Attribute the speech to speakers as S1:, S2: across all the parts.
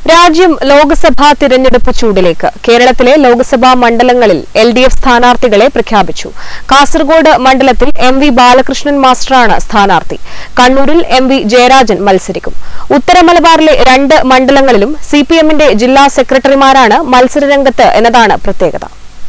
S1: രാജ്യം ലോക്സഭാ തിരഞ്ഞെടുപ്പ് ചൂടിലേക്ക്. കേരളത്തിലെ ലോക്സഭാ മണ്ഡലങ്ങളിൽ LDF സ്ഥാനാർത്ഥികളെ പ്രഖ്യാപിച്ചു. കാസർഗോഡ് മണ്ഡലത്തിൽ MV ബാലകൃഷ്ണൻ മാസ്റ്ററാണ് സ്ഥാനാർത്ഥി. കണ്ണൂരിൽ MV ജയരാജൻ മത്സരിക്കും. ഉത്തര മലബാറിലെ 2 മണ്ഡലങ്ങളിലും CPMന്റെ ജില്ലാ സെക്രട്ടറിമാരാണ് മത്സരരംഗത്ത് എന്നതാണ് പ്രത്യേകത.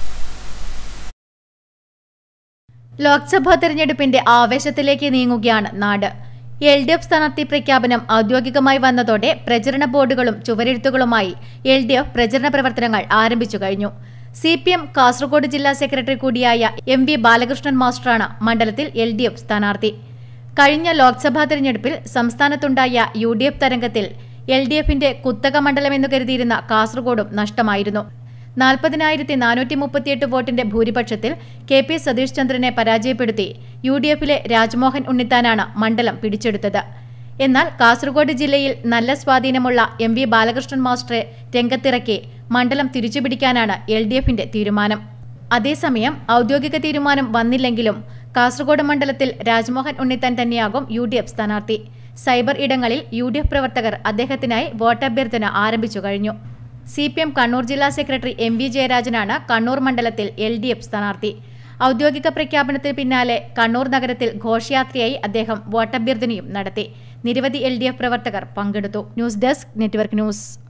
S2: ലോക്സഭാ തെരഞ്ഞെടുപ്പിന്റെ ആവേശത്തിലേക്ക് നീങ്ങുകയാണ് നാട്. LDF സ്ഥാനാർത്ഥി പ്രഖ്യാപനം ഔദ്യോഗികമായി വന്നതോടെ പ്രചരണ ബോർഡുകളും ചുവരെഴുത്തുകളുമായി LDF പ്രചരണ പ്രവർത്തനങ്ങൾ ആരംഭിച്ചു കഴിഞ്ഞു. CPM കാസർഗോഡ് ജില്ലാ സെക്രട്ടറി കൂടിയായ MV ബാലകൃഷ്ണൻ മാസ്റ്ററാണ് മണ്ഡലത്തിൽ LDF സ്ഥാനാർത്ഥി. കഴിഞ്ഞ ലോക്സഭാ തെരഞ്ഞെടുപ്പിൽ സംസ്ഥാനത്തുണ്ടായ UDF തരംഗത്തിൽ LDFന്റെ കുത്തക മണ്ഡലമെന്നു കരുതിയിരുന്ന കാസർഗോഡും നഷ്ടമായിരുന്നു. 40,438 വോട്ടിന്റെ ഭൂരിപക്ഷത്തിൽ KP സതീഷ് ചന്ദ്രനെ പരാജയപ്പെടുത്തി UDFിലെ രാജ്മോഹൻ ഉണ്ണിത്താനാണ് മണ്ഡലം പിടിച്ചെടുത്തത്. എന്നാൽ കാസർഗോഡ് ജില്ലയിൽ നല്ല സ്വാധീനമുള്ള MV ബാലകൃഷ്ണൻ മാസ്റ്ററെ രംഗത്തിറക്കി മണ്ഡലം തിരിച്ചുപിടിക്കാനാണ് LDFന്റെ തീരുമാനം. അതേസമയം ഔദ്യോഗിക തീരുമാനം വന്നില്ലെങ്കിലും കാസർഗോഡ് മണ്ഡലത്തിൽ രാജ്മോഹൻ ഉണ്ണിത്താൻ തന്നെയാകും UDF സ്ഥാനാർത്ഥി. സൈബർ ഇടങ്ങളിൽ UDF പ്രവർത്തകർ അദ്ദേഹത്തിനായി വോട്ടഭ്യർത്ഥന ആരംഭിച്ചു കഴിഞ്ഞു. CPM കണ്ണൂർ ജില്ലാ സെക്രട്ടറി MV ജയരാജനാണ് കണ്ണൂർ മണ്ഡലത്തിൽ LDF സ്ഥാനാർത്ഥി. ഔദ്യോഗിക പ്രഖ്യാപനത്തിന് പിന്നാലെ കണ്ണൂർ നഗരത്തിൽ ഘോഷയാത്രയായി അദ്ദേഹം വോട്ടഭ്യർത്ഥനയും നടത്തി. നിരവധി LDF പ്രവർത്തകർ പങ്കെടുത്തു. News desk, network news.